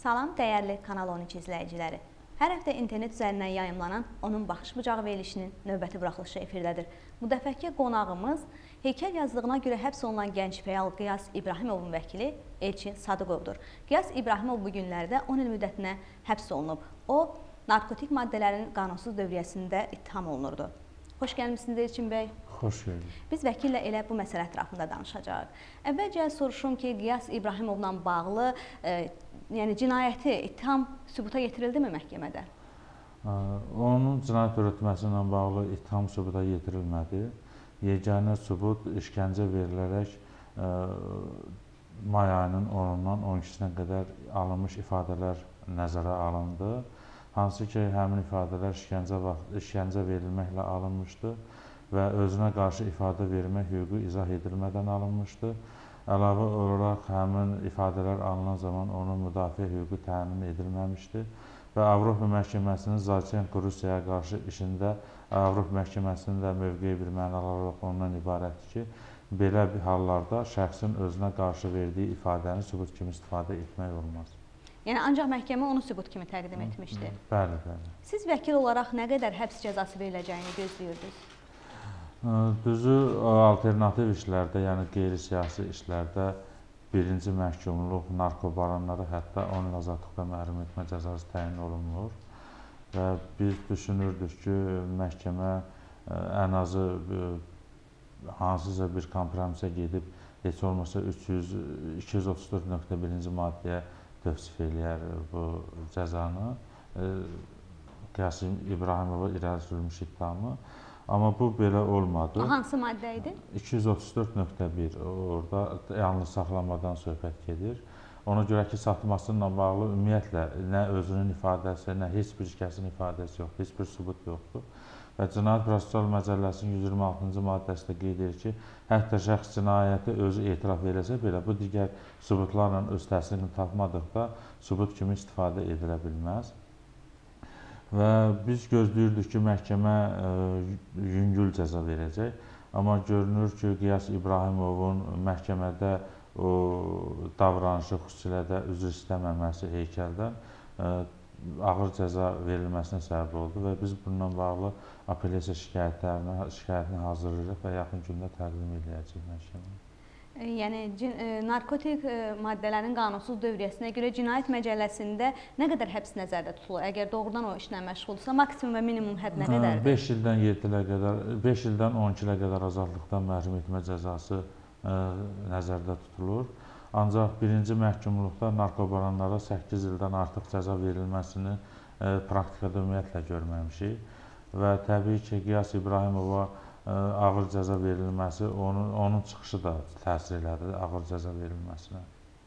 Salam dəyərli Kanal 12 izləyiciləri. Hər həftə internet üzərindən yayımlanan onun baxış bucağı verilişinin növbəti buraxılışı efirdədir. Bu dəfəki qonağımız heykəl yazılığına görə həbs olunan gənc fəal Qiyas İbrahimovun vəkili Elçin Sadıqovdur. Qiyas İbrahimov bu günlərdə 10 il müddətinə həbs olunub. O, narkotik maddələrin qanunsuz dövriyyəsində ittiham olunurdu. Xoş gəlmişsiniz Elçin bəy. Xoş gördük. Biz vəkillə elə bu məsələ ətrafında danışacağıq. Əvvəlcə soruşum ki, Qiyas İbrahimovla bağlı cinayəti, ittiham sübuta yetirildi mi məhkəmədə? Onun cinayət törətməsi ilə bağlı ittiham sübuta yetirilmədi. Yeganə sübut işgəncə verilərək may ayının 10-dan 12-sinə qədər alınmış ifadələr nəzərə alındı. Hansı ki, həmin ifadələr işgəncə verilməklə alınmışdı və özünə qarşı ifadə vermək hüququ izah edilmədən alınmışdı. Əlavə olaraq həmin ifadələr alınan zaman onun müdafiə hüququ təmin edilməmişdi və Avropa Məhkəməsinin Zaçenko Rusiyaya qarşı işində Avropa Məhkəməsinin də mövqeyi bir mənalı olaraq ondan ibarətdir ki, belə bir hallarda şəxsin özünə qarşı verdiyi ifadəni sübut kimi istifadə etmək olmaz. Yəni ancaq məhkəmə onu sübut kimi təqdim etmişdi. Bəli, bəli. Siz vəkil olaraq nə qədər həbs cəzası veriləcəyini gözləyirdiniz? Düzü, alternativ işlərdə, yəni qeyri-siyasi işlərdə birinci məhkumluq, narkobaronlara hətta 10 il azadlıqdan məhrum etmə cəzası təyin olunmur. Və biz düşünürdük ki, məhkəmə ən azı hansısa bir kompromisə gedib, heç olmasa 234.1-ci maddəyə tövsif eləyər bu cəzanı, Qiyas İbrahimova irəli sürülmüş iddiamı. Amma bu belə olmadı. O hansı maddə idi? 234.1, orada yanlış saxlamadan söhbət gedir. Ona görə ki, satmasıyla bağlı ümumiyyətlə nə özünün ifadəsi, nə heç bir kəsin ifadəsi yoxdur, heç bir sübut yoxdur. Və Cinayət Prosessual Məcəlləsinin 126-cı maddəsi də qeyd edir ki, hətta şəxs cinayəti özü etiraf eləsə belə, bu digər sübutlarla öz təsirini tapmadıqda sübut kimi istifadə edilə bilməz. Və biz gözləyirdik ki, məhkəmə yüngül cəza verəcək. Amma görünür ki, Qiyas İbrahimovun məhkəmədə o davranışı, xüsusilə də üzr istəməməsi heykəldən ağır cəza verilməsinə səbəb oldu və biz bununla bağlı apellyasiya şikayətini hazırlayırıq və yaxın gündə təqdim edəcəyik məhkəməyə. Yəni, narkotik maddələrin qanunsuz dövriyyəsinə görə cinayət məcəlləsində nə qədər həbs nəzərdə tutulur? Əgər doğrudan o işlə məşğuldursa, maksimum və minimum hədd nə qədərdir? 5 ildən 7 ilə qədər, 5 ildən 12 ilə qədər azadlıqdan məhrum etmə cəzası nəzərdə tutulur. Ancaq birinci məhkumluqda narkobaronlara 8 ildən artıq cəza verilməsini praktikada ümumiyyətlə görməmişik. Və təbii ki, Qiyas İbrahimova ağır cəza verilməsi, onun çıxışı da təsir elədi ağır cəza verilməsinə.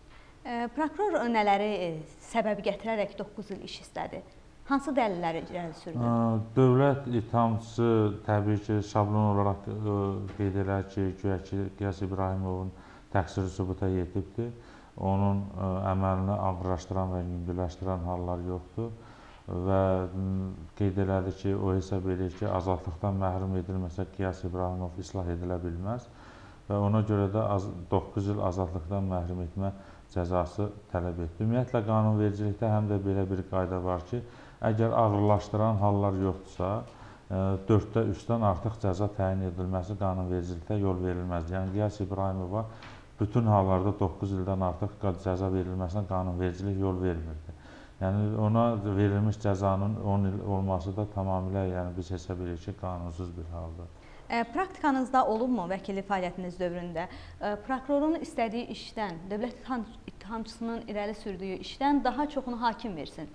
Prokuror nələri səbəb gətirərək 9 il iş istədi? Hansı dəlilləri irəli sürdü? Dövlət ittihamçısı təbii ki, şablon olaraq qeyd edir ki, güya ki, Qiyas İbrahimovun təqsiri sübuta yetibdir. Onun əməlini ağırlaşdıran və yüngülləşdirən hallar yoxdur. Və qeyd elədi ki, o hesab edir ki, azadlıqdan məhrum edilməsə Qiyas İbrahimov islah edilə bilməz və ona görə də 9 il azadlıqdan məhrum etmə cəzası tələb etdi. Ümumiyyətlə, qanunvericilikdə həm də belə bir qayda var ki, əgər ağırlaşdıran hallar yoxdursa, 4də 3-dən artıq cəza təyin edilməsi qanunvericilikdə yol verilməz. Yəni, Qiyas İbrahimova bütün hallarda 9 ildən artıq cəza verilməsinə qanunvericilik yol vermirdi. Yəni, ona verilmiş cəzanın 10 il olması da tamamilə, yəni biz hesab edirik ki, qanunsuz bir haldır. Praktikanızda olubmu vəkillik fəaliyyətiniz dövründə prokurorun istədiyi işdən, dövlət ittihamçısının irəli sürdüyü işdən daha çoxunu hakim versin?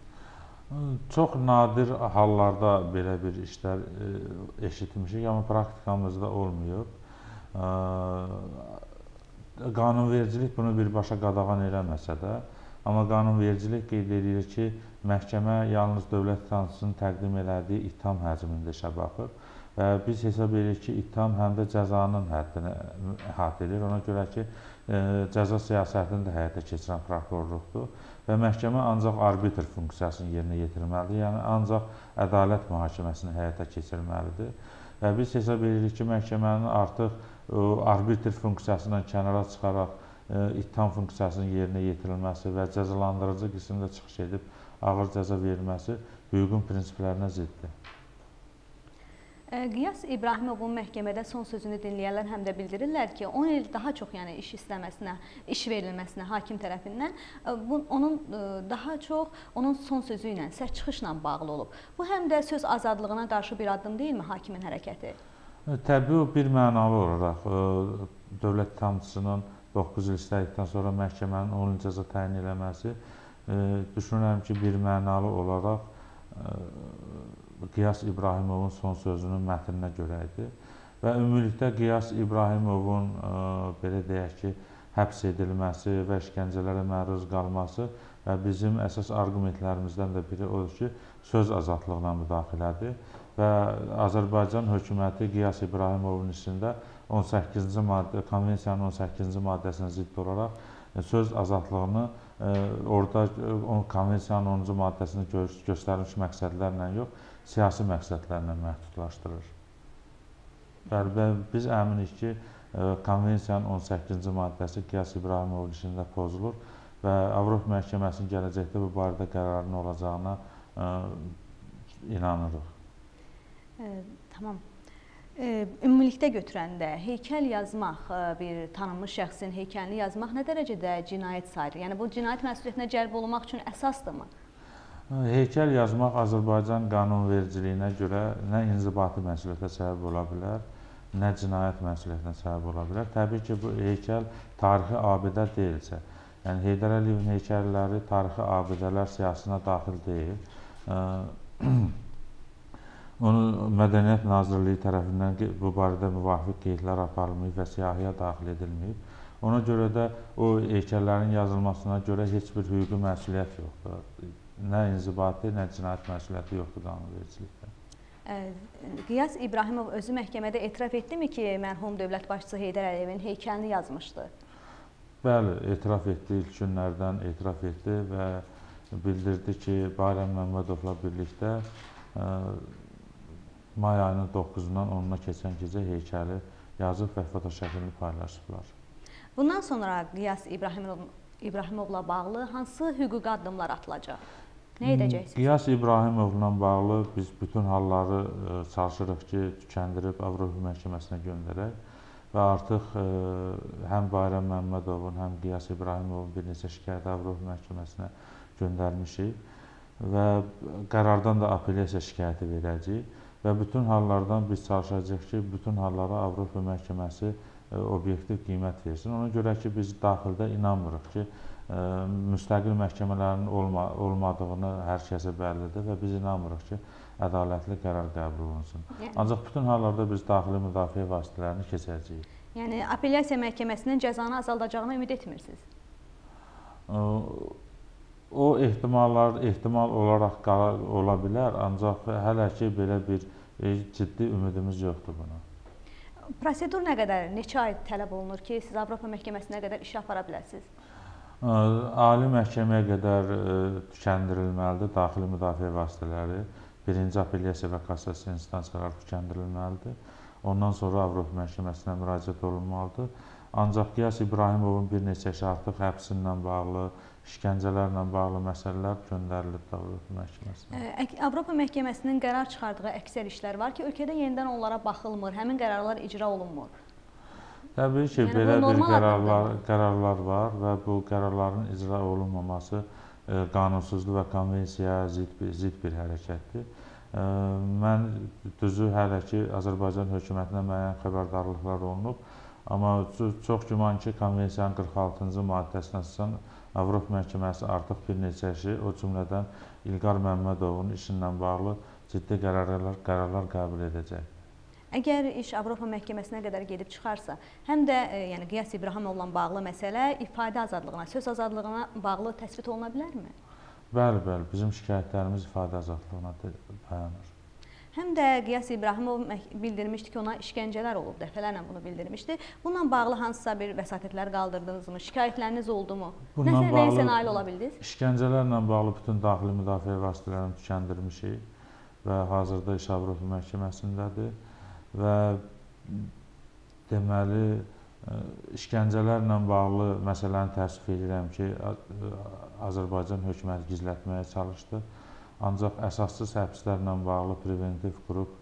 Çox nadir hallarda belə bir işlər eşitmişik, amma praktikamızda olmayıb. Qanunvericilik bunu birbaşa qadağan eləməsə də, amma qanunvericilik qeyd edir ki, məhkəmə yalnız dövlət ittihamçısının təqdim elədiyi ittiham həcmində işə baxır və biz hesab edirik ki, ittiham həm də cəzanın həddini əhatə edir. Ona görə ki, cəza siyasətini də həyata keçirən prokurorluqdur və məhkəmə ancaq arbitr funksiyasını yerinə yetirməlidir, yəni ancaq ədalət mühakiməsini həyata keçirməlidir. Və biz hesab edirik ki, məhkəmənin artıq arbitr funksiyasından kənara çıxaraq ittiham funksiyasının yerinə yetirilməsi və cəzalandırıcı qismdə çıxış edib ağır cəza verilməsi hüququn prinsiplərinə ziddir. Qiyas İbrahimovun məhkəmədə son sözünü dinləyənlər həm də bildirirlər ki, 10 il daha çox iş verilməsinə hakim tərəfindən onun daha çox onun son sözü ilə, sərt çıxışla bağlı olub. Bu həm də söz azadlığına qarşı bir addım deyilmi hakimin hərəkəti? Təbii o bir mənalı olaraq dövlət ittihamçısının 9 il istədikdən sonra məhkəmənin 10 il cəza təyin eləməsi düşünürəm ki, bir mənalı olaraq Qiyas İbrahimovun son sözünün mətninə görə idi və ümumilikdə Qiyas İbrahimovun belə deyək ki, həbs edilməsi və işgəncələrə məruz qalması və bizim əsas arqumentlərimizdən də biri odur ki, söz azadlığına müdaxilədir və Azərbaycan hökuməti Qiyas İbrahimovun içində 18-ci maddə, konvensiyanın 18-ci maddəsinə zidd olaraq söz azadlığını orada konvensiyanın 10-cu maddəsində göstərilmiş məqsədlərlə yox, siyasi məqsədlərlə məhdudlaşdırır. Və biz əminik ki, konvensiyanın 18-ci maddəsi Qiyas İbrahimovun içində pozulur və Avropa məhkəməsinin gələcəkdə bu barədə qərarının olacağına inanırıq. Tamam. Ümumilikdə götürəndə heykəl yazmaq, bir tanınmış şəxsin heykəlini yazmaq nə dərəcədə cinayət sayılır? Yəni bu cinayət məsuliyyətinə cəlb olunmaq üçün əsasdırmı? Heykəl yazmaq Azərbaycan qanunvericiliyinə görə nə inzibati məsuliyyətə səbəb ola bilər, nə cinayət məsuliyyətinə səbəb ola bilər. Təbii ki, bu heykəl tarixi abidə deyilsə, yəni Heydər Əliyevin heykəlləri tarixi abidələr siyahısına daxil deyil. Onun Mədəniyyət Nazirliyi tərəfindən bu barədə müvafiq qeydlər aparılmayıb və siyahıya daxil edilməyib. Ona görə də o heykəllərin yazılmasına görə heç bir hüquqi məsuliyyət yoxdur. Nə inzibati, nə cinayət məsuliyyəti yoxdur qanunvericilikdə. Qiyas İbrahimov özü məhkəmədə etiraf etdimi ki, mərhum dövlət başçısı Heydər Əliyevin heykəlini yazmışdı? Bəli, etiraf etdi, ilk günlərdən etiraf etdi və bildirdi ki, Bayram Məmmədovla birlikdə may ayının 9-dan 10-na keçən gecə heykəli yazıb və fotoşəklini paylaşıblar. Bundan sonra Qiyas İbrahimovla bağlı hansı hüquqi addımlar atılacaq? Nə edəcəksiniz? Qiyas İbrahimovla bağlı biz bütün halları çalışırıq ki, tükəndirib Avropa məhkəməsinə göndərək və artıq həm Bayram Məmmədovun, həm Qiyas İbrahimovun bir neçə şikayəti Avropa məhkəməsinə göndərmişik və qərardan da apellyasiya şikayəti verəcəyik və bütün hallardan biz çalışacağıq ki, bütün hallara Avropa məhkəməsi obyektiv qiymət versin. Ona görə ki, biz daxildə inanmırıq ki, müstəqil məhkəmələrin olmadığını hər kəsə bəllidir və biz inanmırıq ki, ədalətli qərar qəbul olunsun. Ancaq bütün hallarda biz daxili müdafiə vasitələrini keçəcəyik. Yəni, apellyasiya məhkəməsinin cəzanı azaldacağına ümid etmirsiniz? O ehtimal olaraq ola bilər, ancaq hələ ki, belə bir ciddi ümidimiz yoxdur buna. Prosedur nə qədər, neçə ay tələb olunur ki, siz Avropa məhkəməsinə qədər iş apara biləsiniz? Ali məhkəməyə qədər tükəndirilməlidir, daxili müdafiə vasitələri, birinci apellyasiya və kassasiya instansiyaları tükəndirilməlidir. Ondan sonra Avropa məhkəməsinə müraciət olunmalıdır. Ancaq Qiyas İbrahimovun bir neçə artıq həbsinlə bağlı, işgəncələrlə bağlı məsələlər göndərilib Avropa məhkəməsinə. Avropa məhkəməsinin qərar çıxardığı əksər işlər var ki, ölkədə yenidən onlara baxılmır, həmin qərarlar icra olunmur. Təbii ki, belə bir qərarlar var və bu qərarların icra olunmaması qanunsuzluq və konvensiyaya zidd bir hərəkətdir. Mən düzü hələ ki, Azərbaycan hökumətinə müəyyən xəbərdarlıqlar olunub, amma çox güman ki, konvensiyanın 46-cı maddəsinə əsasən Avropa məhkəməsi artıq bir neçə işi, o cümlədən İlqar Məmmədovun işi ilə bağlı ciddi qərarlar qəbul edəcək. Əgər iş Avropa məhkəməsinə qədər gedib çıxarsa, həm də yəni Qiyas İbrahimovla bağlı məsələ ifadə azadlığına, söz azadlığına bağlı təsbit oluna bilərmi? Bəli, bizim şikayətlərimiz ifadə azadlığına dayanır. Həm də Qiyas İbrahimov bildirmişdi ki, ona işgəncələr olub, dəfələrlə bunu bildirmişdi. Bununla bağlı hansısa bir vəsatətlər qaldırdınızmı, şikayətləriniz oldumu? Nəsə nail ola bildiniz? İşgəncələrlə bağlı bütün daxili müdafiə vasitələrini tükəndirmişik və hazırda iş Avropa məhkəməsindədir və deməli İşgəncələrlə bağlı məsələni təəssüf edirəm ki, Azərbaycan hökuməti gizlətməyə çalışdı. Ancaq əsassız həbslərlə bağlı preventiv qrup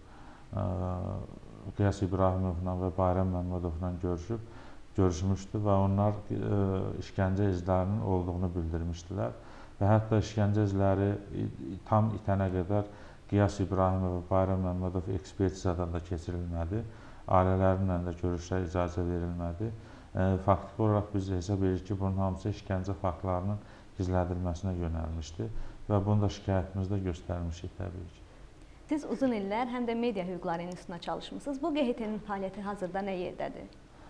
Qiyas İbrahimovla və Bayram Məmmədovla görüşmüşdü və onlar işgəncə izlərinin olduğunu bildirmişdilər. Və hətta işgəncə izləri tam itənə qədər Qiyas İbrahimov və Bayram Məmmədov ekspertizadan da keçirilmədi. Ailələrlə də görüşlərə icazə verilmədi. Faktiki olaraq biz hesab edirik ki, bunun hamısı işgəncə faktlarının gizlədilməsinə yönəlmişdi və bunu da şikayətimizdə göstərmişik təbii ki. Siz uzun illər həm də Media Hüquqları İnstitutuna çalışmısınız. Bu QHT-nin fəaliyyəti hazırda nə yerdədir?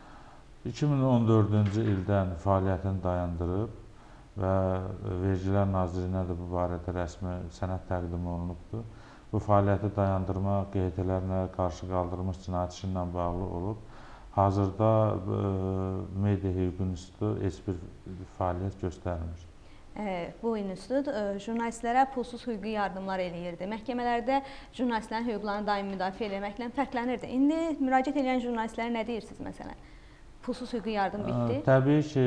2014-cü ildən fəaliyyətini dayandırıb və Vergilər Nazirliyinə də bu barədə rəsmi sənəd təqdim olunubdur. Bu fəaliyyəti dayandırma QHT-lərlə qarşı qaldırılmış cinayət işi ilə bağlı olub. Hazırda Media Hüquq İnstitutu heç bir fəaliyyət göstərmir. Bu institut jurnalistlərə pulsuz hüquqi yardımlar eləyirdi. Məhkəmələrdə jurnalistlərin hüquqlarını daimi müdafiə etməklə fərqlənirdi. İndi müraciət edən jurnalistlərə nə deyirsiniz məsələn? Pulsuz hüquqi yardım bitdi? Təbii ki,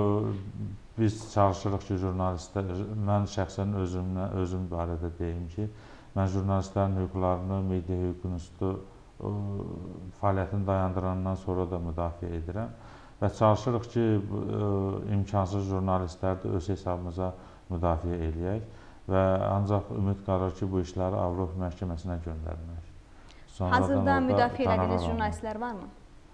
biz çalışırıq ki, jurnalistlər, mən şəxsən özüm barədə deyim ki, mən jurnalistlərin hüquqlarını Media Hüquq İnstitutu fəaliyyətini dayandırandan sonra da müdafiə edirəm və çalışırıq ki, imkansız jurnalistləri də öz hesabımıza müdafiə eləyək və ancaq ümid qalır ki, bu işləri Avropa məhkəməsinə göndərmək. Hazırda müdafiə elədiyiniz jurnalistlər varmı?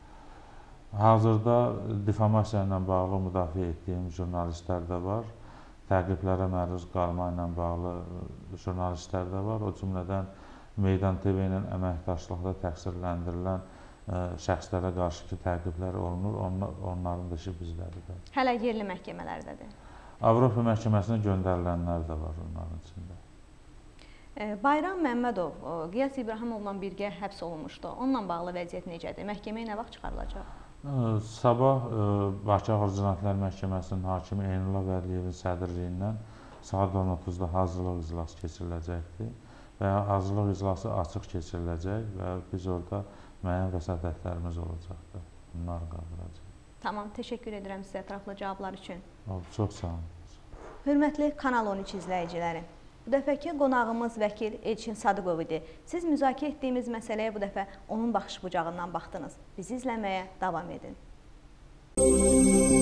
Hazırda difamasiya ilə bağlı müdafiə etdiyim jurnalistlər də var. Təqiblərə məruz qalma ilə bağlı jurnalistlər də var. O cümlədən Meydan TV-nin əməkdaşlıqda təqsirləndirilən şəxslərə qarşı ki, təqiblər olunur. Onların da işi bizdədir. Hələ yerli məhkəmələrdədir. Avropa məhkəməsinə göndərilənlər də var onların içində. Bayram Məmmədov Qiyas İbrahimovla birgə həbs olunmuşdu. Onunla bağlı vəziyyət necədir? Məhkəməyə nə vaxt çıxarılacaq? Sabah Bakı Ağır Cinayətlər Məhkəməsinin hakimi Eynullah Vəliyevin sədrliyindən saat 10:30-da hazırlıq iclası keçiriləcəkdir və hazırlıq iclası açıq keçiriləcək və biz orada müəyyən vəsatətlərimiz olacaqdır. Bunları qaldıracaq. Tamam, təşəkkür edirəm sizə ətraflı cavablar üçün. Çox sağ olun. Hörmətli Kanal 13 izləyiciləri, bu dəfəki qonağımız vəkil Elçin Sadıqov idi. Siz müzakirə etdiyimiz məsələyə bu dəfə onun baxış bucağından baxdınız. Bizi izləməyə davam edin.